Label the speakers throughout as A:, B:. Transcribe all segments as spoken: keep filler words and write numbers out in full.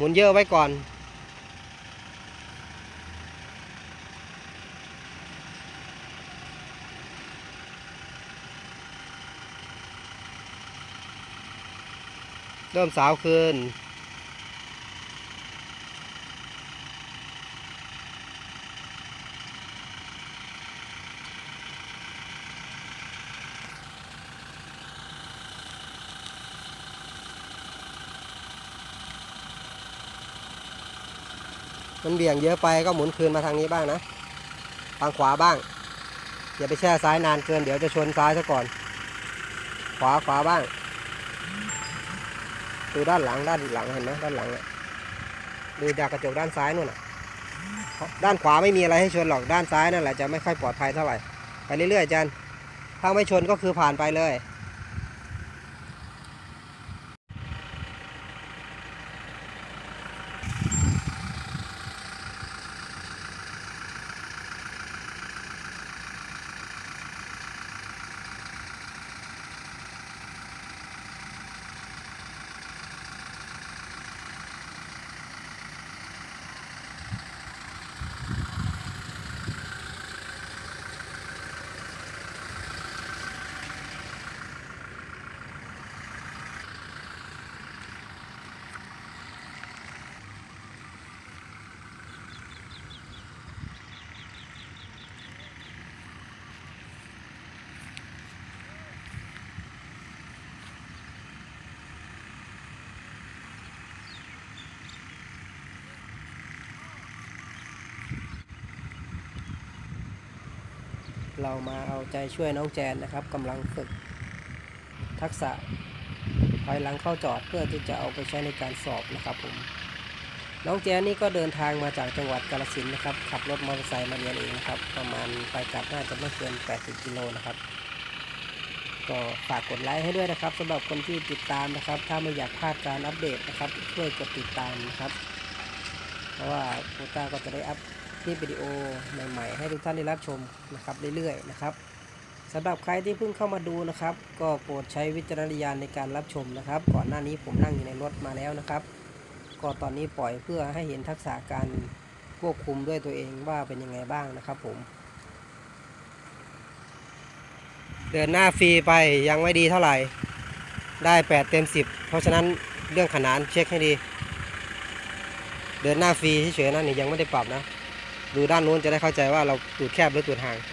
A: มุนเยอะไว้ก่อนเริ่มสาวคืนมันเบี่ยงเยอะไปก็หมุนคืนมาทางนี้บ้างนะทางขวาบ้างอย่าไปแช่ซ้ายนานเกินเดี๋ยวจะชนซ้ายซะก่อนขวาขวาบ้างดูด้านหลังด้านหลังเห็นไหมด้านหลังอ่ะดูจากกระจกด้านซ้ายนู่นอ่ะด้านขวาไม่มีอะไรให้ชนหรอกด้านซ้ายนั่นแหละจะไม่ค่อยปลอดภัยเท่าไหร่ไปเรื่อยๆจันถ้าไม่ชนก็คือผ่านไปเลยเรามาเอาใจช่วยน้องแจนนะครับกำลังฝึกทักษะถอยหลังเข้าจอดเพื่อที่จะเอาไปใช้ในการสอบนะครับผมน้องแจนนี่ก็เดินทางมาจากจังหวัดกาฬสินธุ์นะครับขับรถมอเตอร์ไซค์มาเรียนเองนะครับประมาณไปกลับน่าจะไม่เกินแปดสิบกิโลนะครับก็ฝากกดไลค์ให้ด้วยนะครับสำหรับคนที่ติดตามนะครับถ้าไม่อยากพลาดการอัปเดตนะครับช่วยกดติดตามนะครับเพราะว่าโคต้าก็จะได้อัพคลิปวิดีโอใหม่ๆให้ทุกท่านได้รับชมนะครับเรื่อยๆนะครับสำหรับใครที่เพิ่งเข้ามาดูนะครับก็โปรดใช้วิจารณญาณในการรับชมนะครับก่อนหน้านี้ผมนั่งอยู่ในรถมาแล้วนะครับก็ตอนนี้ปล่อยเพื่อให้เห็นทักษะการควบคุมด้วยตัวเองว่าเป็นยังไงบ้างนะครับผมเดินหน้าฟรีไปยังไม่ดีเท่าไหร่ได้แปดเต็มสิบเพราะฉะนั้นเรื่องขนานเช็คให้ดีเดินหน้าฟรีเฉยๆนะนี่ยังไม่ได้ปรับนะดูด้านนู้นจะได้เข้าใจว่าเราตูดแคบหรือตูดห่าง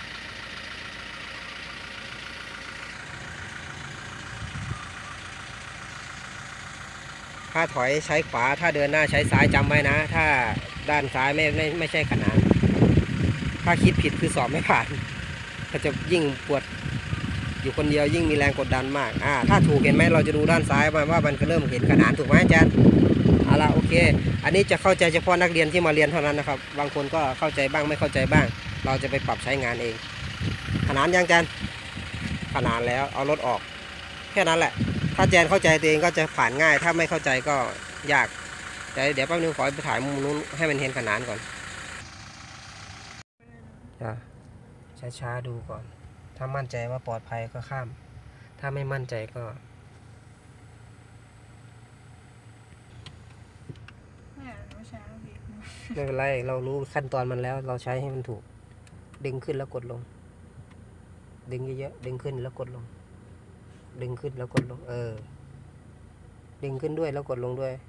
A: ถ้าถอยใช้ขวาถ้าเดินหน้าใช้ซ้ายจำไว้นะถ้าด้านซ้ายไม่ไม่ไม่ใช่ขนานถ้าคิดผิดคือสอบไม่ผ่านก็จะยิ่งปวดอยู่คนเดียวยิ่งมีแรงกดดันมากอ่าถ้าถูกเห็นไหมเราจะดูด้านซ้ายว่ามันก็เริ่มเห็นขนานถูกไหมอาจารย์เอาละโอเคอันนี้จะเข้าใจเฉพาะนักเรียนที่มาเรียนเท่านั้นนะครับบางคนก็เข้าใจบ้างไม่เข้าใจบ้างเราจะไปปรับใช้งานเองขนานยังอาจารย์ขนานแล้วเอารถออกแค่นั้นแหละถ้าแจนเข้าใจตัวเองก็จะผ่านง่ายถ้าไม่เข้าใจก็ยากแต่เดี๋ยวแป๊บนึงขอไปถ่ายมุมนู้นให้มันเห็นขนานก่อนช้าช้าดูก่อนถ้ามั่นใจว่าปลอดภัยก็ข้ามถ้าไม่มั่นใจก็ไม่เป็นไรเรารู้ขั้นตอนมันแล้วเราใช้ให้มันถูกดึงขึ้นแล้วกดลงดึงเยอะๆดึงขึ้นแล้วกดลงดึงขึ้นแล้วกดลงเออดึงขึ้นด้วยแล้วกดลงด้วย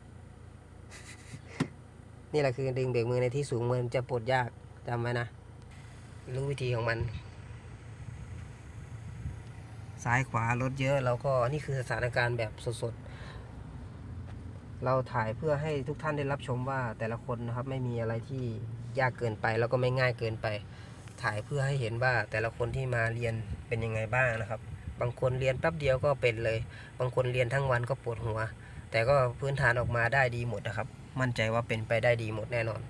A: นี่แหละคือดึงเบรกมือในที่สูงมันจะปลดยากจำไว้นะรู้วิธีของมันซ้ายขวารถเยอะเราก็นี่คือสถานการณ์แบบสดๆเราถ่ายเพื่อให้ทุกท่านได้รับชมว่าแต่ละคนนะครับไม่มีอะไรที่ยากเกินไปแล้วก็ไม่ง่ายเกินไปถ่ายเพื่อให้เห็นว่าแต่ละคนที่มาเรียนเป็นยังไงบ้างนะครับบางคนเรียนแป๊บเดียวก็เป็นเลยบางคนเรียนทั้งวันก็ปวดหัวแต่ก็พื้นฐานออกมาได้ดีหมดนะครับมั่นใจว่าเป็นไปได้ดีหมดแน่นอน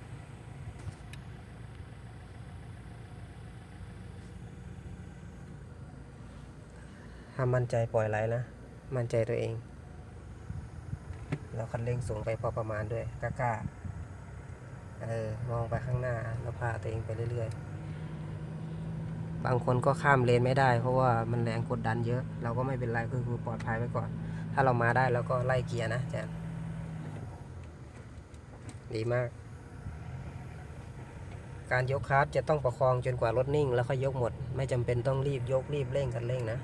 A: ถ้ามั่นใจปล่อยไหลนะมั่นใจตัวเองแล้วคันเร่งสูงไปพอประมาณด้วยกล้าๆเออมองไปข้างหน้าแล้วพาตัวเองไปเรื่อยๆบางคนก็ข้ามเลนไม่ได้เพราะว่ามันแรงกดดันเยอะเราก็ไม่เป็นไรก็คือปลอดภัยไว้ก่อนถ้าเรามาได้แล้วก็ไล่เกียร์นะแจ๊ดีมาก การยกคาร์ทจะต้องประคองจนกว่ารถนิ่งแล้วค่อยยกหมดไม่จำเป็นต้องรีบยกรีบเร่งกันเร่งนะ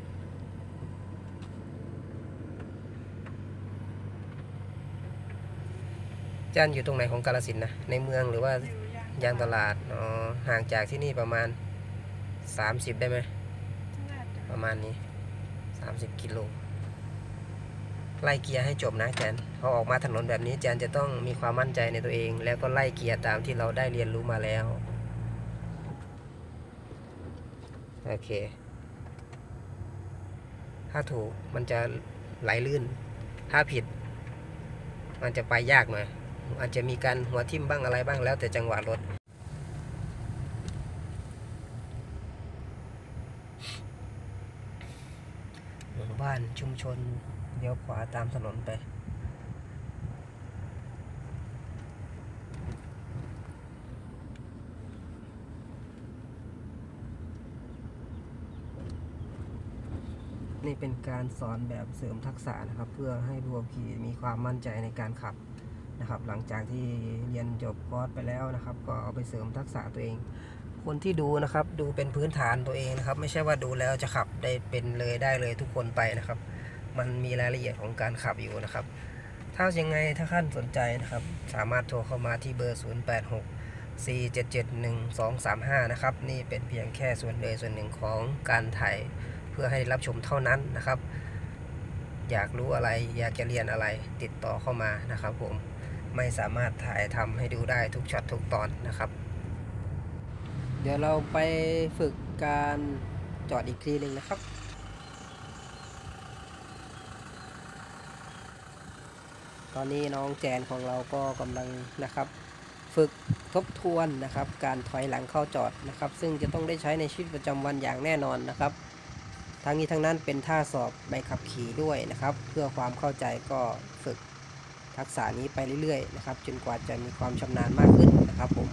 A: จันอยู่ตรงไหนของกาฬสินธุ์นะในเมืองหรือว่ายางตลาดอ๋อห่างจากที่นี่ประมาณสามสิบได้ไหมประมาณนี้สามสิบกิโลไล่เกียร์ให้จบนะแจนพอออกมาถนนแบบนี้แจนจะต้องมีความมั่นใจในตัวเองแล้วก็ไล่เกียร์ตามที่เราได้เรียนรู้มาแล้วโอเคถ้าถูกมันจะไหลลื่นถ้าผิดมันจะไปยากหน่อยอาจจะมีการหัวทิ่มบ้างอะไรบ้างแล้วแต่จังหวะรถหมู่บ้านชุมชนเลี้ยวขวาตามถนนไปนี่เป็นการสอนแบบเสริมทักษะนะครับเพื่อให้ผู้ขับขี่มีความมั่นใจในการขับนะครับหลังจากที่เรียนจบคอร์สไปแล้วนะครับก็เอาไปเสริมทักษะตัวเองคนที่ดูนะครับดูเป็นพื้นฐานตัวเองนะครับไม่ใช่ว่าดูแล้วจะขับได้เป็นเลยได้เลยทุกคนไปนะครับมันมีรายละเอียดของการขับอยู่นะครับถ้ายังไงถ้าท่านสนใจนะครับสามารถโทรเข้ามาที่เบอร์ ศูนย์ แปด หก สี่ เจ็ด เจ็ด หนึ่ง สอง สาม ห้า นะครับนี่เป็นเพียงแค่ส่วนเลยส่วนหนึ่งของการถ่ายเพื่อให้รับชมเท่านั้นนะครับอยากรู้อะไรอยากจะเรียนอะไรติดต่อเข้ามานะครับผมไม่สามารถถ่ายทำให้ดูได้ทุกช็อตทุกตอนนะครับเดี๋ยวเราไปฝึกการจอดอีกทีหนึ่งนะครับตอนนี้น้องแจนของเราก็กำลังนะครับฝึกทบทวนนะครับการถอยหลังเข้าจอดนะครับซึ่งจะต้องได้ใช้ในชีวิตประจำวันอย่างแน่นอนนะครับทั้งนี้ทั้งนั้นเป็นท่าสอบใบขับขี่ด้วยนะครับเพื่อความเข้าใจก็ฝึกทักษะนี้ไปเรื่อยๆนะครับจนกว่าจะมีความชำนาญมากขึ้นนะครับผม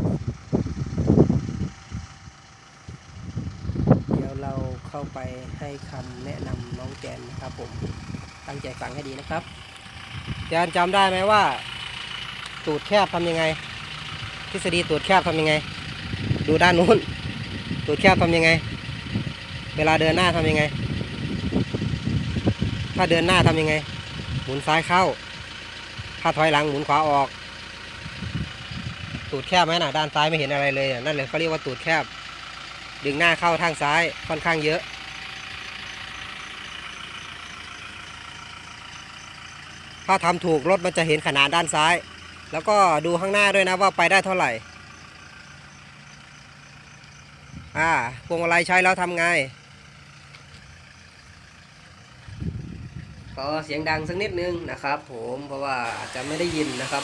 A: เดี๋ยวเราเข้าไปให้คำแนะนำน้องแจนนะครับผมตั้งใจฟังให้ดีนะครับแจนจำได้ไหมว่าตูดแคบทำยังไงทฤษฎีตูดแคบทำยังไงดูด้านนู้นตูดแคบทำยังไงเวลาเดินหน้าทำยังไงถ้าเดินหน้าทำยังไงหมุนซ้ายเข้าถ้าถอยหลังหมุนขวาออกตูดแคบไหมนะด้านซ้ายไม่เห็นอะไรเลยนั่นเลยเขาเรียกว่าตูดแคบดึงหน้าเข้าทางซ้ายค่อนข้างเยอะถ้าทำถูกรถมันจะเห็นขนาดด้านซ้ายแล้วก็ดูข้างหน้าด้วยนะว่าไปได้เท่าไหร่อ่าพวงมาลัยใช้แล้วทำไงขอเสียงดังสักนิดนึงนะครับผมเพราะว่าอาจจะไม่ได้ยินนะครับ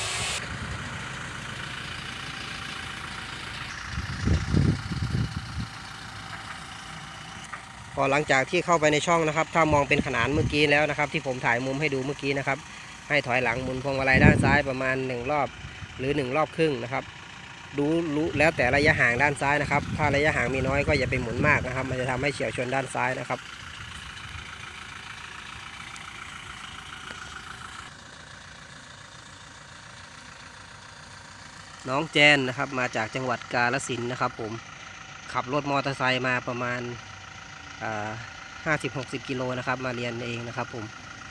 A: พอหลังจากที่เข้าไปในช่องนะครับถ้ามองเป็นขนานเมื่อกี้แล้วนะครับที่ผมถ่ายมุมให้ดูเมื่อกี้นะครับให้ถอยหลังหมุนพวงมาลัยด้านซ้ายประมาณหนึ่งรอบหรือหนึ่งรอบครึ่งนะครับดูรู้แล้วแต่ระยะห่างด้านซ้ายนะครับถ้าระยะห่างมีน้อยก็อย่าไปหมุนมากนะครับมันจะทำให้เฉียวชนด้านซ้ายนะครับน้องแจนนะครับมาจากจังหวัดกาฬสินธุ์นะครับผมขับรถมอเตอร์ไซค์มาประมาณห้าสิบหกสิบกิโลนะครับมาเรียนเองนะครับผม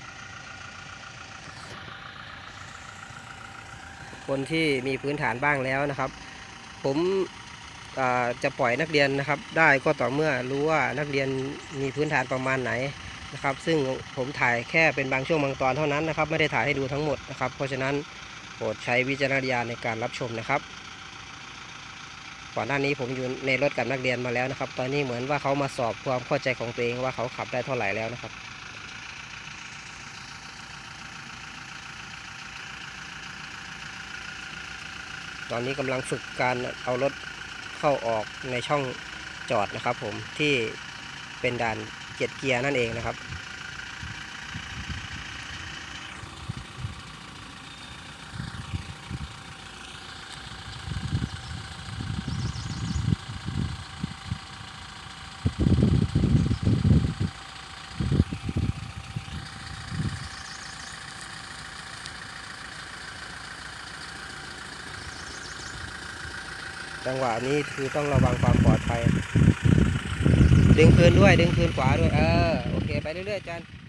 A: คนที่มีพื้นฐานบ้างแล้วนะครับผมจะปล่อยนักเรียนนะครับได้ก็ต่อเมื่อรู้ว่านักเรียนมีพื้นฐานประมาณไหนนะครับซึ่งผมถ่ายแค่เป็นบางช่วงบางตอนเท่านั้นนะครับไม่ได้ถ่ายให้ดูทั้งหมดนะครับเพราะฉะนั้นโปรดใช้วิจารณญาณในการรับชมนะครับก่อนหน้านี้ผมอยู่ในรถกับนักเรียนมาแล้วนะครับตอนนี้เหมือนว่าเขามาสอบความเข้าใจของตัวเองว่าเขาขับได้เท่าไหร่แล้วนะครับตอนนี้กำลังฝึกการเอารถเข้าออกในช่องจอดนะครับผมที่เป็นด่านเจ็ดเกียร์นั่นเองนะครับจังหวะนี้คือต้องระวังความปลอดภัยดึงคืนด้วยดึงคืนขวาด้วยเออโอเคไปเรื่อยๆอาจารย์